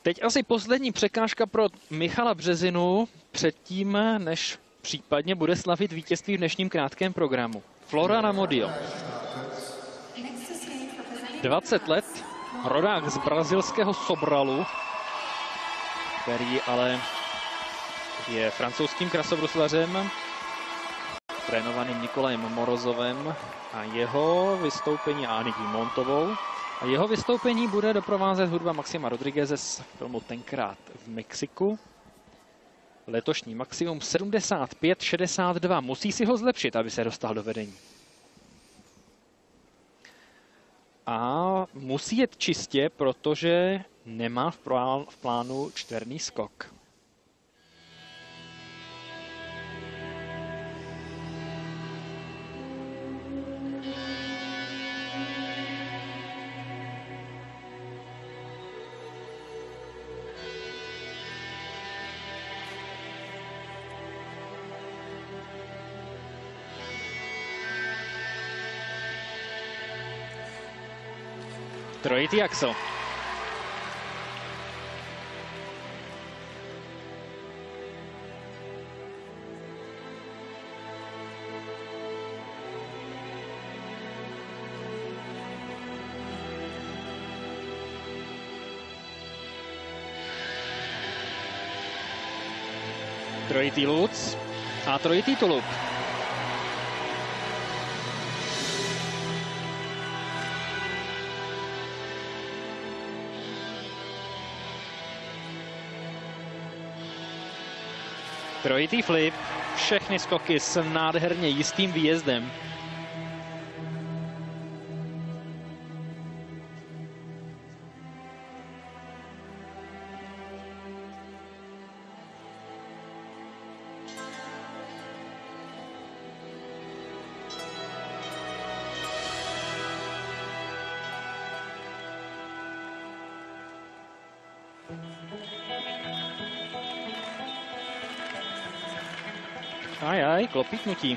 Teď asi poslední překážka pro Michala Březinu předtím, než případně bude slavit vítězství v dnešním krátkém programu. Florian Amodio. 20 let, rodák z brazilského Sobralu, který ale je francouzským krasobruslařem, trénovaným Nikolajem Morozovem a jeho vystoupení a Aniky Montovou. A jeho vystoupení bude doprovázet hudba Maxima Rodrigueze z filmu Tenkrát v Mexiku. Letošní maximum 75,62. Musí si ho zlepšit, aby se dostal do vedení. A musí jet čistě, protože nemá v plánu čtverný skok. Trojitý axel. Trojitý luc a trojitý tulup. Trojitý flip, všechny skoky s nádherně jistým výjezdem. Ajaj, klopítnutí.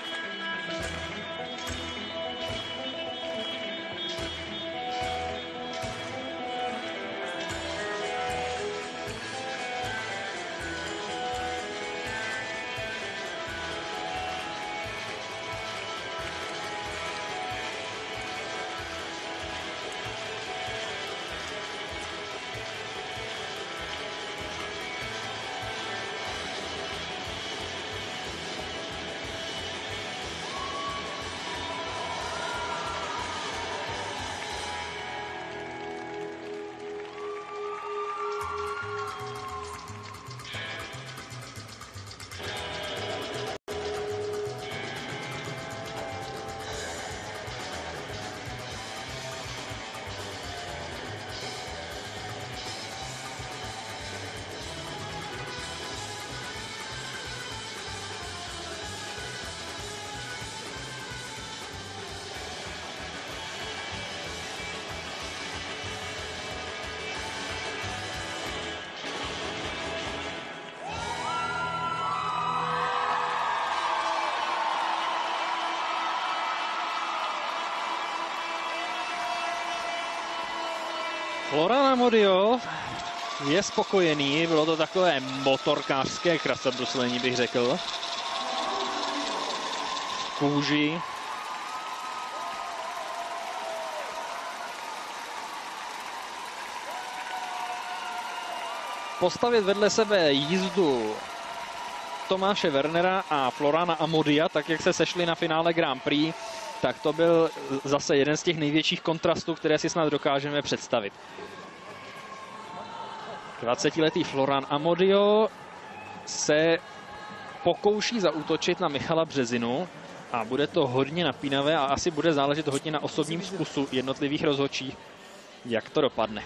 Florian Amodio je spokojený, bylo to takové motorkářské krasobruslení, bych řekl. V kůži. Postavit vedle sebe jízdu Tomáše Wernera a Floriana Amodia, tak jak se sešli na finále Grand Prix, tak to byl zase jeden z těch největších kontrastů, které si snad dokážeme představit. 20letý Florian Amodio se pokouší zaútočit na Michala Březinu a bude to hodně napínavé a asi bude záležet hodně na osobním vkusu jednotlivých rozhodčích, jak to dopadne.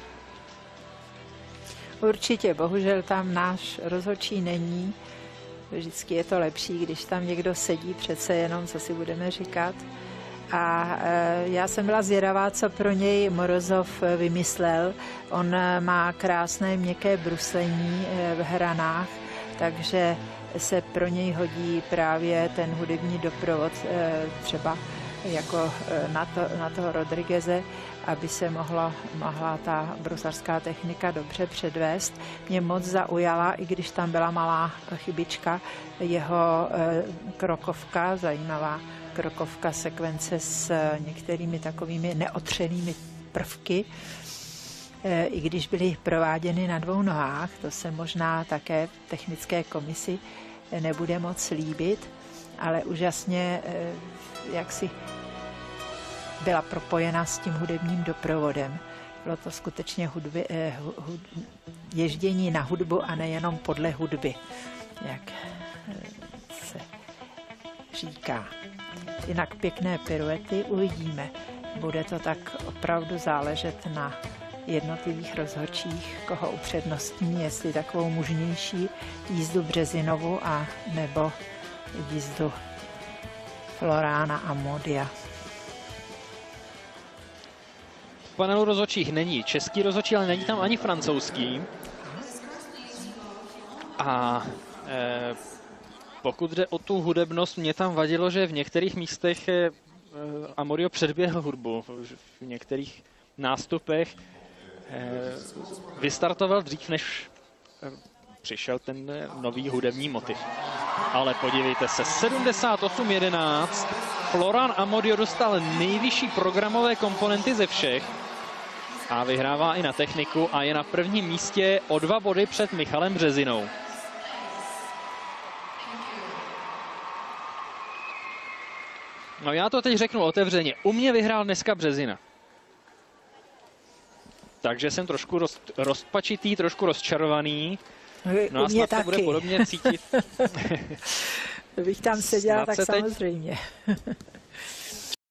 Určitě, bohužel tam náš rozhodčí není. Vždycky je to lepší, když tam někdo sedí, přece jenom, co si budeme říkat. A já jsem byla zvědavá, co pro něj Morozov vymyslel. On má krásné měkké bruslení v hranách, takže se pro něj hodí právě ten hudební doprovod, třeba jako na toho Rodrigueze, aby se mohla ta bruslařská technika dobře předvést. Mě moc zaujala, i když tam byla malá chybička, jeho krokovka, zajímavá krokovka, sekvence s některými takovými neotřenými prvky, i když byly prováděny na 2 nohách, to se možná také v technické komisi nebude moc líbit, ale úžasně jaksi byla propojena s tím hudebním doprovodem. Bylo to skutečně ježdění na hudbu a nejenom podle hudby, jak se říká. Jinak pěkné piruety uvidíme. Bude to tak opravdu záležet na jednotlivých rozhodčích, koho upřednostní, jestli takovou mužnější jízdu Březinovu a nebo jízdu Floriana Amodia. V panelu rozhodčích není český rozhodčí, ale není tam ani francouzský. A pokud jde o tu hudebnost, mě tam vadilo, že v některých místech Amodio předběhl hudbu. V některých nástupech vystartoval dřív, než přišel ten nový hudební motiv. Ale podívejte se, 78-11. Florian Amodio dostal nejvyšší programové komponenty ze všech a vyhrává i na techniku a je na prvním místě o 2 body před Michalem Březinou. No já to teď řeknu otevřeně. U mě vyhrál dneska Březina. Takže jsem trošku rozpačitý, trošku rozčarovaný. No a snad to bude podobně cítit. Kdybych tam seděla, tak samozřejmě.